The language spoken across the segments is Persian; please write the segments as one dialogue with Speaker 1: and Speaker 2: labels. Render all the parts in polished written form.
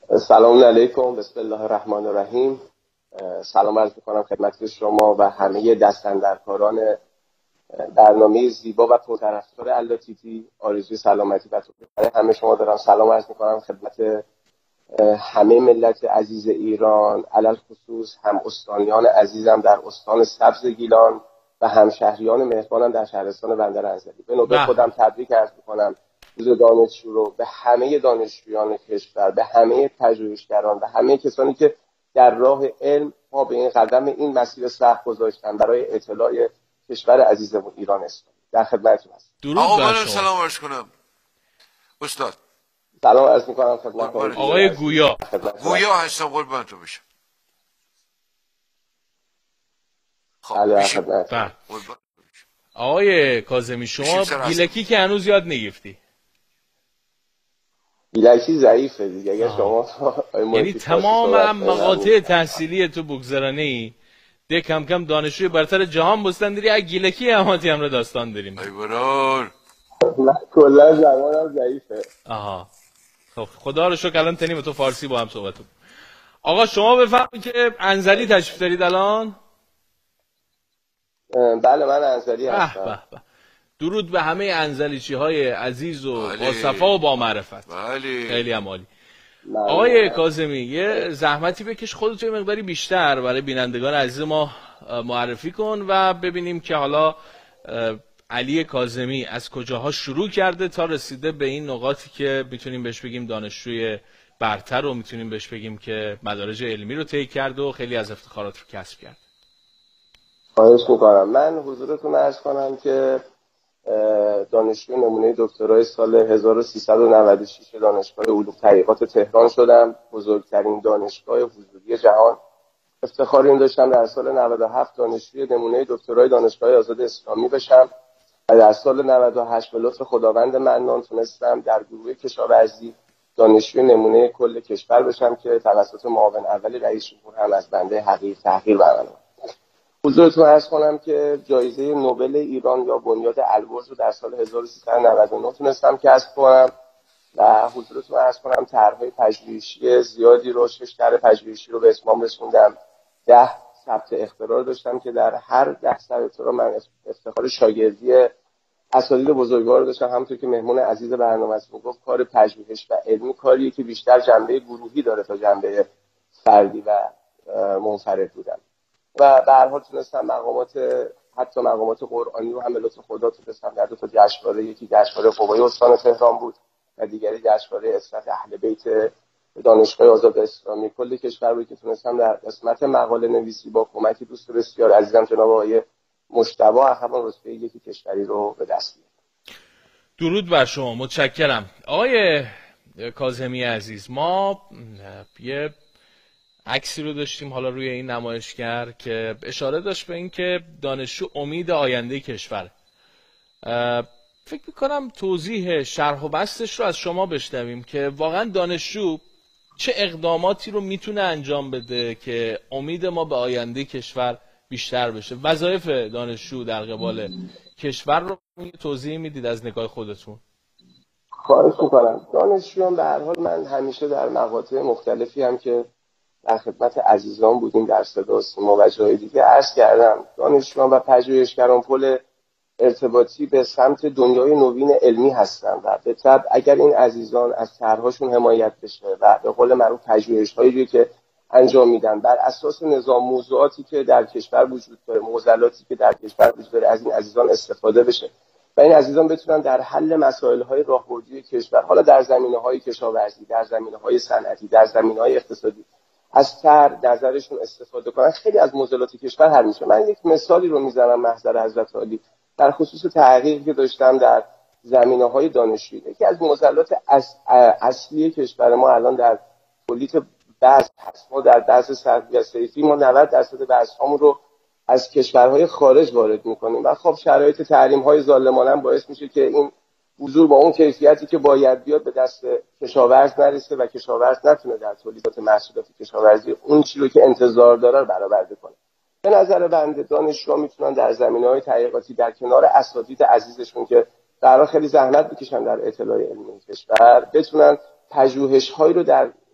Speaker 1: سلام علیکم، بسم الله الرحمن الرحیم. سلام عرض میکنم خدمت شما و همه دستاندرکاران برنامه زیبا و پرطرفدار اللاتیتی. آرزوی سلامتی و توفیق برای همه شما دارم. سلام عرض میکنم خدمت همه ملت عزیز ایران، علل خصوص هم استانیان عزیزم در استان سبز گیلان و همشهریان مهربانم در شهرستان بندر انزلی. به نوبه خودم تبریک عرض میکنم روز دانشجو رو به همه دانشجویان کشور، به همه پژوهشگران و همه کسانی که در راه علم ما به این قدم این مسیر سخت گذاشتن برای اطلاع کشور عزیزمون ایران اسلامی. در خدمتتون هستم.
Speaker 2: درود بر شما. سلام عرض کنم استاد.
Speaker 1: سلام عرض میکنم خدمت
Speaker 2: آقای گویا. گویا هستم، قربانتون بشم.
Speaker 1: خب
Speaker 2: آقای کاظمی، شما گیلکی که هنوز یاد نگرفتی؟
Speaker 1: گیلکی ضعیفه دیگه. اگه شما
Speaker 2: یعنی تمام مقاطع تحصیلی تو بگذرانه‌ای ده کم کم دانشجوی برتر جهان بستندری، از گیلکی هماتی هم را داستان داریم.
Speaker 1: ای برار من کلا زبانم ضعیفه.
Speaker 2: خب خدا رو شکر الان تنیم تو فارسی با هم صحبت کنیم. آقا شما بفرمایید که انزلی تشریف دارید الان؟
Speaker 1: بله من انزلی هستم.
Speaker 2: درود به همه انزلیچی های عزیز و با صفا و با معرفت. خیلی هم عالی. آقای کاظمی یه زحمتی بکش خودت یه مقداری بیشتر برای بینندگان عزیز ما معرفی کن و ببینیم که حالا علی کاظمی از کجاها شروع کرده تا رسیده به این نقاطی که میتونیم بهش بگیم دانشجوی برتر و میتونیم بهش بگیم که مدارج علمی رو طی کرده و خیلی از افتخارات رو کسب کرد.
Speaker 1: خواهش میکنم. من حضورتون عرض کنم که دانشجوی نمونه دکترای سال 1396 دانشگاه علوم تحقیقات تهران شدم، بزرگترین دانشگاه حضوری جهان. افتخار این داشتم در سال 97 دانشجوی نمونه دکترای دانشگاه آزاد اسلامی بشم و در سال 98 به لطف خداوند منان تونستم در گروه کشاورزی دانشجوی نمونه کل کشور بشم که توسط معاون اول رئیس جمهور هم از بنده تحقیر برآمد. حضورتون عرض کنم که جایزه نوبل ایران یا بنیاد البرز رو در سال 1399 تونستم کسب کنم و حضورتون عرض کنم طرح‌های پژوهشی زیادی رو 6 طرح پژوهشی رو به اتمام رسوندم. 10 ثبت اختراع داشتم که در هر 10 ثبت اختراع من افتخار شاگردی اساتید بزرگوار رو داشتم. همونطور که مهمون عزیز برنامه‌تون گفت کار پژوهش و علمی کاریه که بیشتر جنبه گروهی داره تا جنبه فردی و منفرد بودن. و به هر حال تونستم حتی مقامات قرآنی رو هم به لطف خدا تونستم در دو تا جشنواره، یکی جشنواره قبای استان تهران بود و دیگری جشنواره عصمت اهل بیت دانشگاه آزاد اسلامی کل کشور بود که تونستم در قسمت مقاله نویسی با کمک دوست بسیار عزیزم جناب آقای مجتبی اخوان رتبه یکی کشوری رو به دست بیارم.
Speaker 2: درود بر شما، متشکرم. آقای کاظمی عزیز، ما یه عکسی رو داشتیم حالا روی این نمایشگر که اشاره داشت به این که دانشجو امید آینده کشور. فکر میکنم توضیح شرح و بستش رو از شما بشنویم که واقعا دانشجو چه اقداماتی رو میتونه انجام بده که امید ما به آینده کشور بیشتر بشه. وظایف دانشجو در قبال کشور رو توضیح میدید از نگاه خودتون؟
Speaker 1: خواهش میکنم. دانشجویان به هر حال من همیشه در مقاطع مختلفی هم که در خدمت عزیزان بودیم در صدا و سیما و جای دیگه عرض کردم، دانشجویان و پژوهشگران پل ارتباطی به سمت دنیای نوین علمی هستن و به طبع اگر این عزیزان از طرح‌هاشون حمایت بشه و به قول معروف پژوهش‌هایی که انجام میدن بر اساس نظام موضوعاتی که در کشور وجود داره، معضلاتی که در کشور وجود داره، از این عزیزان استفاده بشه و این عزیزان بتونن در حل مسائل‌های راهبردی کشور، حالا در زمینه‌های کشاورزی، در زمینه‌های صنعتی، در زمینه‌های اقتصادی، از نظرشون استفاده کنن، خیلی از معضلات کشور حل میشه. من یک مثالی رو میزنم محضر حضرت عالی در خصوص تحقیقی که داشتم در زمینه‌های دانشجویی. یکی از معضلات اصلی کشور ما الان در تولید بذر هست. ما در بذر سربی و صیفی ما 90% بذرهامون رو از کشورهای خارج وارد میکنیم و خب شرایط تحریم‌های ظالمانه هم باعث میشه که این بذور با اون کیفیتی که باید بیاد به دست کشاورز نرسه و کشاورز نتونه در تولیدات محصولات کشاورزی اون چیزی رو که انتظار داره رو برآورده کنه. به نظر بنده دانشجوها میتونن در زمینه‌های تحقیقاتی در کنار اساتید عزیزشون که در خیلی زحمت بکشن در اطلاع علمی کشور، بتونن پژوهش‌هایی رو در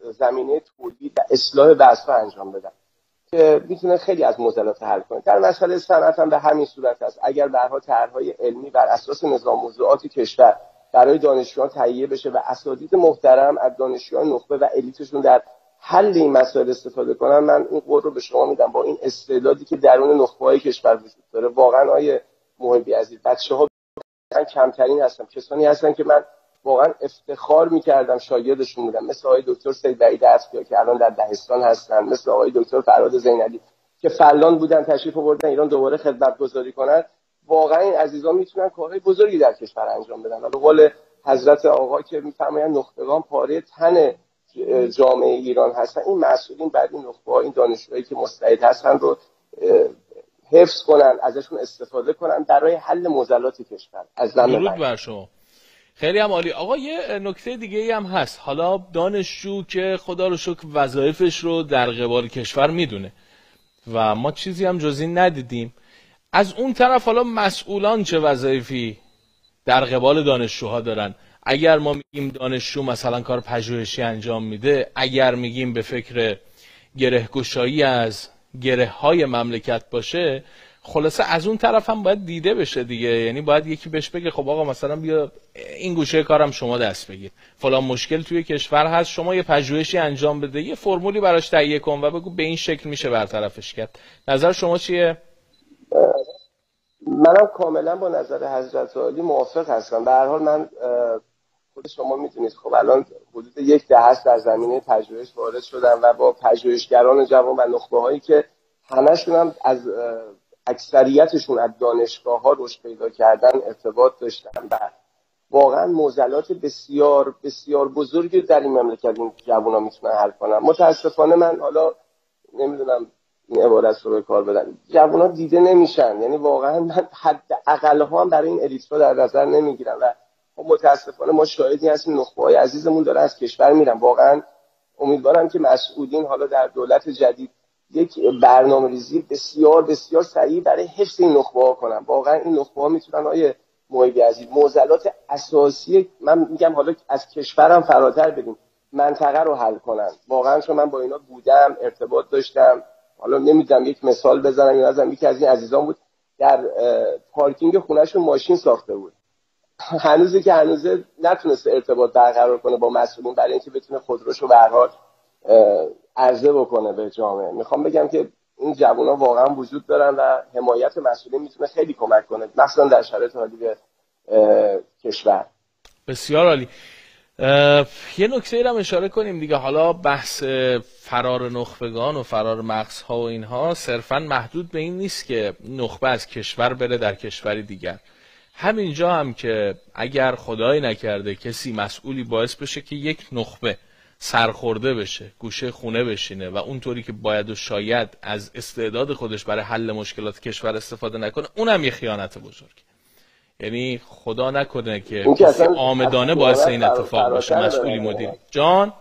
Speaker 1: زمینه تولید و اصلاح بحث‌ها انجام بدن که میتونه خیلی از معضلات حل کنه. در مسئله صنعت هم به همین صورت است. اگر به هر حال طرح‌های علمی بر اساس نظام موضوعات کشور برای دانشجویان تهیه بشه و اساتید محترم از دانشجویان نخبه و الیتشون در حل این مسائل استفاده کنن، من این قول رو به شما میدم با این استعدادی که درون نخبه‌های کشور وجود داره، واقعا آیه محبی عزیز، بچه‌ها کمترین هستن، کسانی هستن که من واقعا افتخار میکردم شاگردشون بودم، مثل آقای دکتر سید وحید اصفیا که الان در دهستان هستن، مثل آقای دکتر فراد زینالی که فلان بودن تشریف آوردن ایران دوباره خدمت گذاری کنن. واقعا این عزیزان میتونن کارهای بزرگی در کشور انجام بدن. به قول حضرت آقا که میفرمایند نخبگان پاره تن جامعه ایران هستن، این مسئولین بعد این نخبه‌ها، این دانشجوهایی که مستعد هستن رو حفظ کنن، ازشون استفاده کنن برای حل معضلات کشور. از
Speaker 2: درود بر شما. خیلی هم عالی. آقا یه نکته دیگه ای هم هست. حالا دانشجو که خدا رو شکر وظایفش رو در قبال کشور میدونه و ما چیزی هم جز این ندیدیم. از اون طرف حالا مسئولان چه وظایفی در قبال دانشجوها دارن؟ اگر ما میگیم دانشجو مثلا کار پژوهشی انجام میده، اگر میگیم به فکر گره‌گشایی از گره‌های مملکت باشه، خلاصه از اون طرف هم باید دیده بشه دیگه. یعنی باید یکی بهش بگه خب آقا مثلا بیا این گوشه کارم شما دست بگیر، فلان مشکل توی کشور هست، شما یه پژوهشی انجام بده، یه فرمولی براش تهیه کن و بگو به این شکل میشه برطرفش کرد. نظر شما چیه؟
Speaker 1: منم کاملا با نظر حضرت عالی موافق هستم. به هر حال من خود شما میدونید خب الان حدود یک دهه است در زمینه پژوهش وارد شدم و با پژوهشگران جوان و نخبه هایی که همشون هم از اکثریتشون از دانشگاه ها رشد پیدا کردن ارتباط داشتم و واقعا معضلات بسیار بسیار بزرگی در این مملکت این جوونا میتونن حل کنن. متاسفانه من حالا نمیدونم این عبارت رو به کار بدن، جوونا دیده نمیشن. یعنی واقعا من حداقل ها هم برای این الیت در نظر نمیگیرم و متاسفانه ما شاهدی هستیم نخبه‌های عزیزمون داره از کشور میرن. واقعا امیدوارم که مسئولین حالا در دولت جدید یک برنامه‌ریزی بسیار بسیار سریع برای حفظ این نخبه‌ها کنن. واقعا این نخبه‌ها میتونن آیه محبی عزیز معضلات اساسی، من میگم حالا از کشورم فراتر بدیم، منطقه رو حل کنن. واقعا چون من با اینا بودم، ارتباط داشتم. حالا نمیدونم یک مثال بزنم یا نزنم، یکی از این عزیزان بود در پارکینگ خونه‌شون ماشین ساخته بود، هنوزی که هنوزه نتونسته ارتباط برقرار کنه با مسئولین برای اینکه بتونه خودروشو به هر حال عرضه بکنه به جامعه. میخوام بگم که این جوونا واقعا وجود دارن و حمایت مسئولین میتونه خیلی کمک کنه، مثلا در شرایط حالی کشور.
Speaker 2: بسیار عالی. یه نکته رو اشاره کنیم دیگه. حالا بحث فرار نخبگان و فرار مغزها و اینها صرفا محدود به این نیست که نخبه از کشور بره در کشوری دیگر. همینجا هم که اگر خدای نکرده کسی مسئولی باعث بشه که یک نخبه سرخورده بشه، گوشه خونه بشینه و اونطوری که باید و شاید از استعداد خودش برای حل مشکلات کشور استفاده نکنه، اونم یه خیانت بزرگ. یعنی خدا نکنه که کسی آمدانه باعث این اتفاق باشه، مسئولی مدیری. جان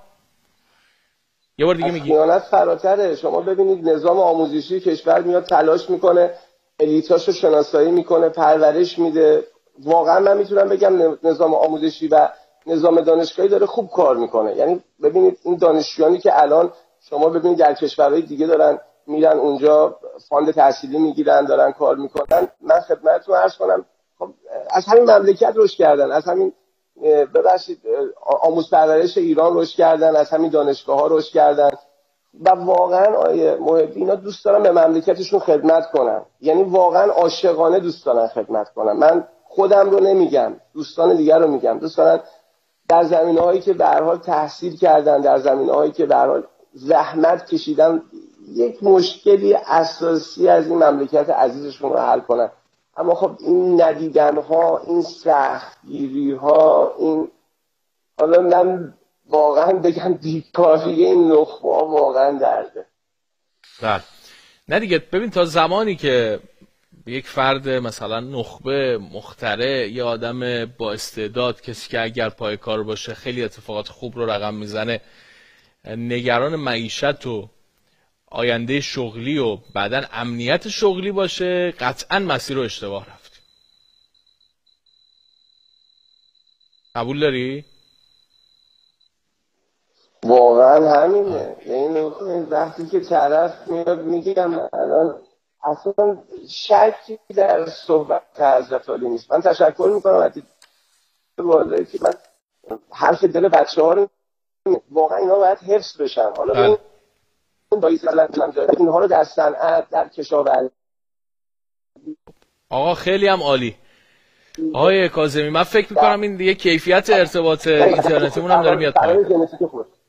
Speaker 2: یه بار دیگه میگی.
Speaker 1: خیانت فراتره. شما ببینید نظام آموزشی کشور میاد تلاش میکنه، الیتاشو شناسایی میکنه، پرورش میده. واقعا من میتونم بگم نظام آموزشی و نظام دانشگاهی داره خوب کار میکنه. یعنی ببینید این دانشجویانی که الان شما ببینید در کشورهای دیگه دارن میرن اونجا فاند تحصیلی میگیرن، دارن کار میکنن. من خدمتتون عرض کنم خب از همین مملکت رشد کردن، از همین ببخشید آموز پرورش ایران رشد کردن، از همین دانشگاه‌ها رشد کردن و واقعا آیه محبی اینا دوست دارن به مملکتشون خدمت کنن. یعنی واقعا عاشقانه دوست دارن خدمت کنن. من خودم رو نمیگم، دوستان دیگر رو میگم، دوست دارن در زمینه‌هایی که به هر حال تحصیل کردن، در زمینه‌هایی که به هر حال زحمت کشیدن، یک مشکلی اساسی از این مملکت عزیزشون رو حل کنن. اما خب این ندیدن‌ها، این سختگیری‌ها، این حالا من واقعا بگم بیکاری این نخبه‌ها واقعا درده.
Speaker 2: بله. نه دیگه، ببین تا زمانی که یک فرد مثلا نخبه، مخترع، یه آدم با استعداد، کسی که اگر پای کار باشه خیلی اتفاقات خوب رو رقم میزنه، نگران معیشت و آینده شغلی و بعدن امنیت شغلی باشه، قطعا مسیر رو اشتباه رفت. قبول داری؟
Speaker 1: واقعا همینه. یعنی وقتی که طرف میاد میگم الان اصلا شکی در صحبت حضرت علی نیست. من تشکر میکنم از واضحی که من حرف دل بچه ها رو واقعا اینا باید حفظ بشن. حالا این باعث اینها رو در صنعت، در کشاورزی.
Speaker 2: آقا خیلی هم عالی. آقای کاظمی من فکر میکنم این دیگه کیفیت ارتباط اینترنتیمون هم داره میاد پایین.